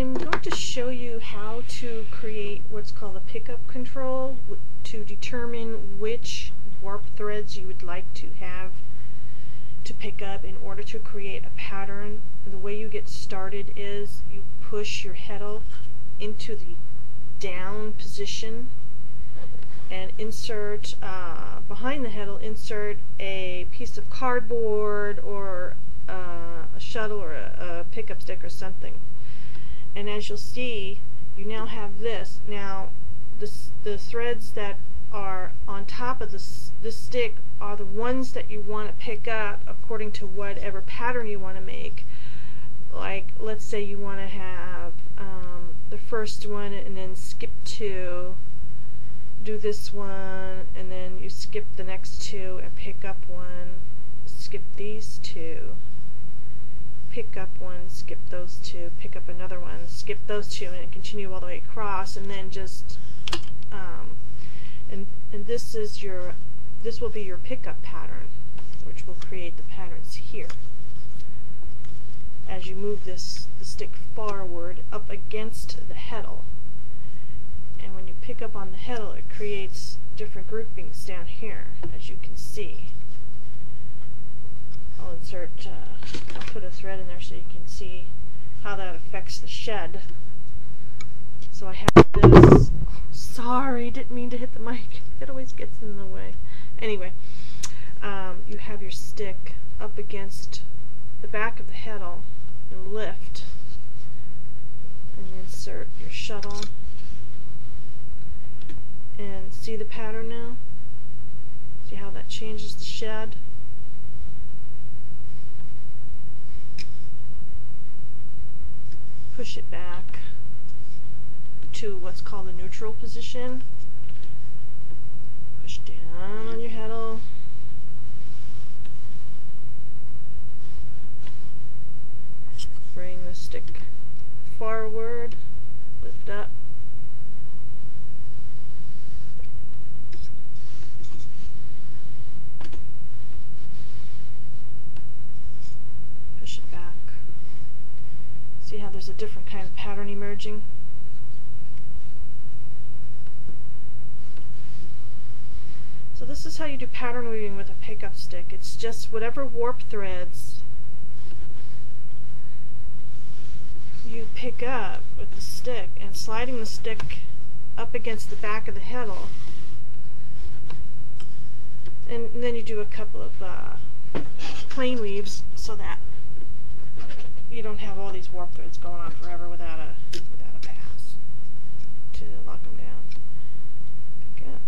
I'm going to show you how to create what's called a pickup control to determine which warp threads you would like to have to pick up in order to create a pattern. The way you get started is you push your heddle into the down position and insert behind the heddle, insert a piece of cardboard or a shuttle or a pickup stick or something. And as you'll see, you now have this. Now the threads that are on top of this stick are the ones that you want to pick up according to whatever pattern you want to make. Like, let's say you want to have the first one and then skip two, do this one, and then you skip the next two and pick up one, skip these two, pick up one, skip those two, pick up another one, skip those two, and continue all the way across, and then just and this will be your pickup pattern, which will create the patterns here. As you move the stick forward up against the heddle, and when you pick up on the heddle, it creates different groupings down here, as you can see. I'll put a thread in there so you can see how that affects the shed. So I have this. Sorry, didn't mean to hit the mic. It always gets in the way. Anyway, you have your stick up against the back of the heddle and lift, and insert your shuttle. And see the pattern now? See how that changes the shed? Push it back to what's called the neutral position. Push down on your heddle. Bring the stick forward, lift up. Push it back. See how there's a different kind of pattern emerging? So this is how you do pattern weaving with a pickup stick. It's just whatever warp threads you pick up with the stick and sliding the stick up against the back of the heddle, and then you do a couple of plain weaves so that you don't have all these warp threads going on forever without a pass to lock them down. Pick up.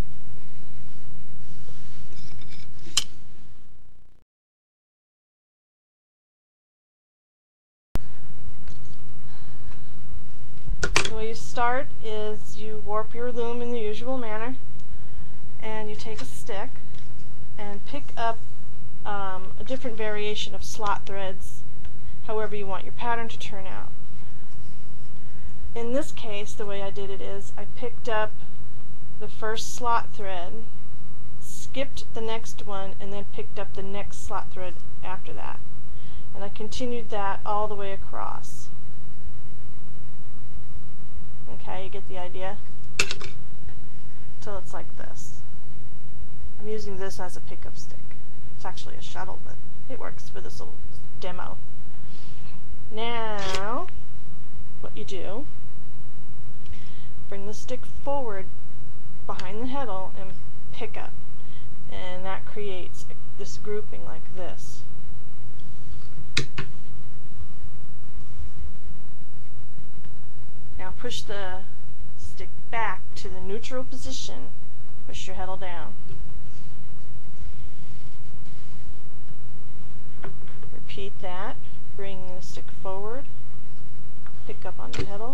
The way you start is you warp your loom in the usual manner, and you take a stick and pick up a different variation of slot threads, however you want your pattern to turn out. In this case, the way I did it is I picked up the first slot thread, skipped the next one, and then picked up the next slot thread after that. And I continued that all the way across. Okay, you get the idea? Till it's like this. I'm using this as a pickup stick. It's actually a shuttle, but it works for this little demo. Now, what you do, bring the stick forward behind the heddle and pick up. And that creates this grouping like this. Now push the stick back to the neutral position, push your heddle down. Repeat that, bring the stick forward, pick up on the heddle,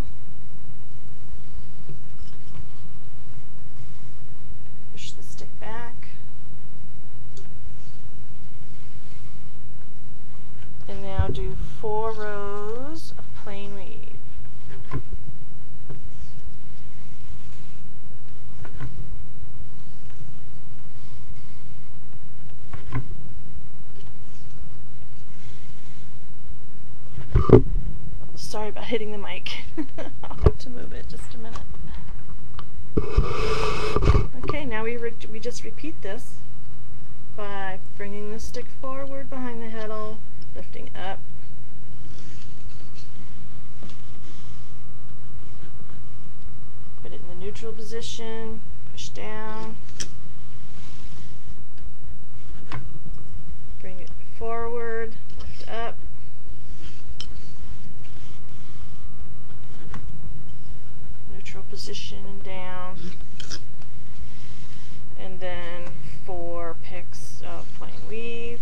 push the stick back, and now do 4 rows of plain weave. Sorry about hitting the mic. I'll have to move it just a minute. Okay, now we just repeat this by bringing the stick forward behind the heddle, lifting up, put it in the neutral position, push down, bring it forward, lift up, neutral position and down, and then 4 picks of plain weave.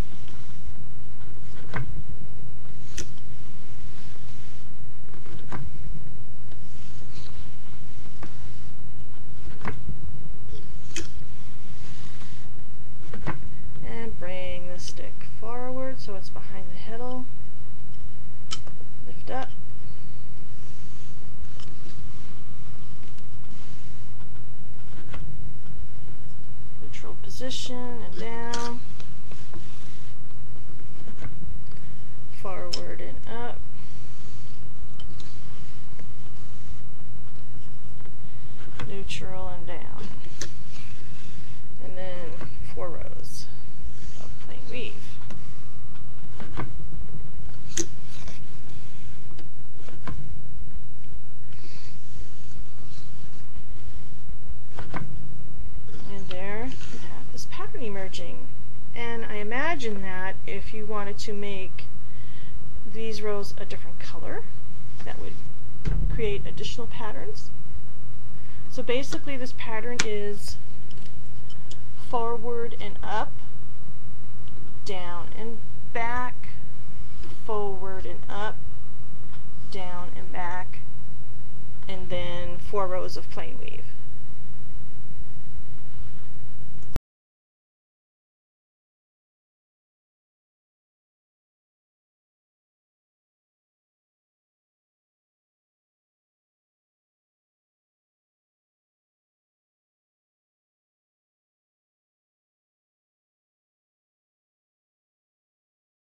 And bring the stick forward so it's behind the heddle. Lift up. Neutral position and down. Forward and up. Neutral and down. And then 4 rows of plain weave. And there you have this pattern emerging. And I imagine that if you wanted to make these rows a different color, that would create additional patterns. So basically this pattern is forward and up, down and back, forward and up, down and back, and then 4 rows of plain weave.